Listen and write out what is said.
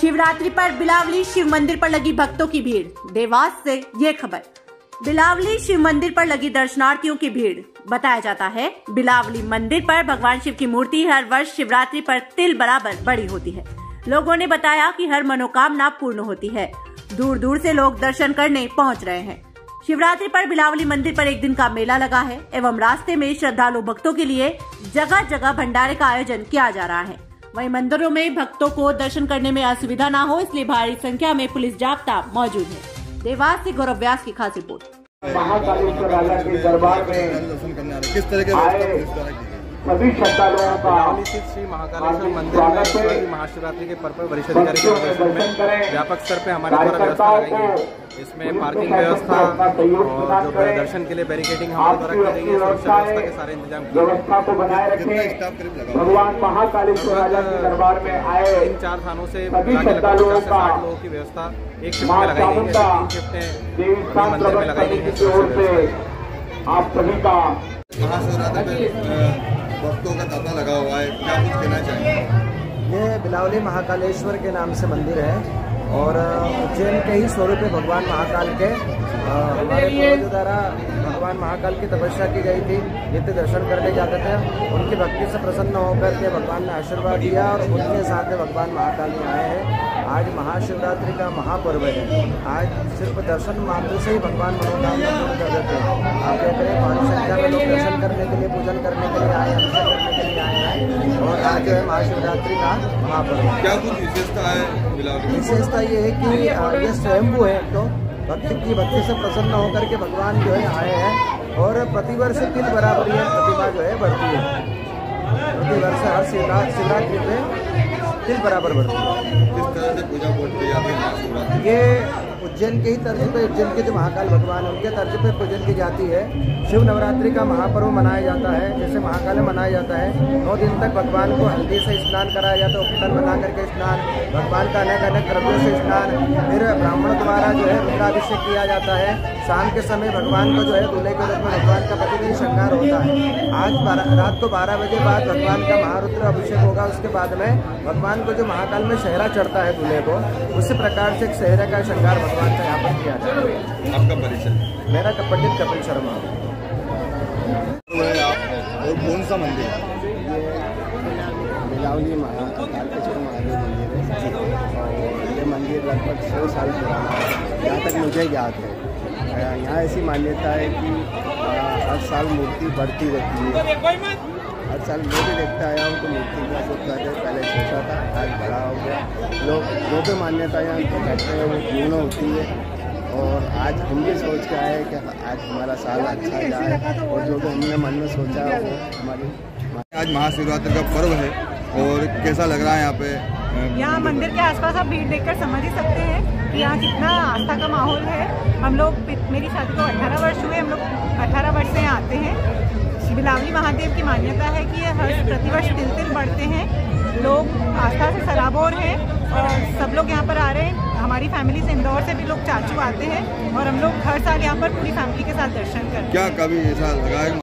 शिवरात्रि पर बिलावली शिव मंदिर पर लगी भक्तों की भीड़। देवास से ये खबर। बिलावली शिव मंदिर पर लगी दर्शनार्थियों की भीड़। बताया जाता है बिलावली मंदिर पर भगवान शिव की मूर्ति हर वर्ष शिवरात्रि पर तिल बराबर बड़ी होती है। लोगों ने बताया कि हर मनोकामना पूर्ण होती है। दूर दूर से लोग दर्शन करने पहुंच रहे हैं। शिवरात्रि पर बिलावली मंदिर पर एक दिन का मेला लगा है एवं रास्ते में श्रद्धालु भक्तों के लिए जगह जगह भंडारे का आयोजन किया जा रहा है। वहीं मंदिरों में भक्तों को दर्शन करने में असुविधा न हो, इसलिए भारी संख्या में पुलिस जाब्ता मौजूद है। देवास से गौरव व्यास की खास रिपोर्ट। महाकालेश्वर राजा के दरबार में किस तरह के सभी श्रद्धालुओं का श्री महाकालेश्वर मंदिर में महाशिवरात्रि के पर्व पर वरिष्ठ अधिकारी के निर्देशन में व्यापक स्तर पे हमारे द्वारा व्यवस्था लगाई गई है। इसमें पार्किंग व्यवस्था और जो दर्शन के लिए बैरिकेडिंग हमारे द्वारा की गई है। सुरक्षा व्यवस्था के सारे इंतजाम व्यवस्था को बनाए रखें। भगवान महाकालेश्वर राजा के दरबार में आए 3-4 थानों से 50 से 60 लोगों की व्यवस्था एक शिफ्ट में लगाई गई है। 3 शिफ्टें मंदिर में लगाई गई है। आप सभी का महाशिवरात्रि भक्तों का तांता लगा हुआ है, क्या कुछ कहना चाहिए? ये बिलावली महाकालेश्वर के नाम से मंदिर है और उज्जैन के ही स्वरूप भगवान महाकाल के हमारे पूर्वजों द्वारा भगवान महाकाल की तपस्या की गई थी। नित्य दर्शन करने जाते थे, उनकी भक्ति से प्रसन्न होकर के भगवान ने आशीर्वाद दिया और उनके साथ में भगवान महाकाल में आए हैं। आज महाशिवरात्रि का महापर्व है। आज सिर्फ दर्शन मात्र से ही भगवान मनोकामना पूर्ण कर देते हैं। आप देख रहे हैं भारी संख्या में लोग दर्शन करने के लिए, पूजन करने के लिए आए, अभिषेक करने के लिए आए हैं और आज जो है महाशिवरात्रि का महापर्व। क्या कुछ विशेषता है? विशेषता ये है कि ये स्वयंभू है, तो भक्ति से प्रसन्न होकर के भगवान जो है आए हैं और प्रतिवर्ष तिल बराबर यह प्रतिभा जो है बढ़ती है। प्रतिवर्ष हर शिवरात्रि पे तिल बराबर बढ़ती है। किस तरह से पूजा होती है? ये उज्जैन के ही तर्ज पे, उज्जैन के जो महाकाल भगवान है उनके तर्ज पे पूजन की जाती है। शिव नवरात्रि का महापर्व मनाया जाता है, जैसे महाकाल मनाया जाता है। 9 दिन तक भगवान को हल्दी से स्नान कराया जाता है, उपटन बना करके स्नान, भगवान का अनेक अनेक द्रव्यों से स्नान, फिर ब्राह्मण द्वारा जो है रुद्राभिषेक किया जाता है। शाम के समय भगवान को जो है दूल्हे के रूप में भगवान का प्रतिदिन श्रृंगार होता है। आज रात को 12 बजे बाद भगवान का महारुद्र अभिषेक होगा। उसके बाद में भगवान को जो महाकाल में शहरा चढ़ता है दूल्हे को, उसी प्रकार से एक शहरे का श्रृंगार भगवान का यहाँ पर किया जाता है। आपका परिचय? मेरा पंडित कपिल शर्मा। और कौन सा मंदिर? बिलावली महाकालेश्वर महादेव मंदिर है और ये मंदिर लगभग 100 साल पुराना है, जहाँ तक मुझे याद है। यहाँ ऐसी मान्यता है कि हर साल मूर्ति बढ़ती रहती है। हर साल मैं भी देखता आया हूँ तो मूर्ति का जो कार्य पहले छोटा था, आज बड़ा हो गया। लोग जो भी मान्यता यहाँ कहते हैं वो पूर्ण होती है और आज हम भी सोच के आए कि आज हमारा साल अच्छा जाए और जो भी हमने मन में सोचा है वो हमारी। आज महाशिवरात्रि का पर्व है और कैसा लग रहा है यहाँ पे? यहाँ मंदिर के आसपास आप भीड़ देखकर समझ ही सकते हैं कि यहाँ कितना आस्था का माहौल है। हम लोग, मेरी शादी को 18 वर्ष हुए, हम लोग 18 वर्ष से यहाँ आते हैं। बिलावली महादेव की मान्यता है कि हर प्रतिवर्ष तिल बढ़ते हैं। लोग आस्था से सराबोर हैं और सब लोग यहाँ पर आ रहे हैं। हमारी फैमिली से, इंदौर से भी लोग चाचू आते हैं और हम लोग हर साल यहाँ पर पूरी फैमिली के साथ दर्शन करते हैं। क्या कभी ऐसा लगा है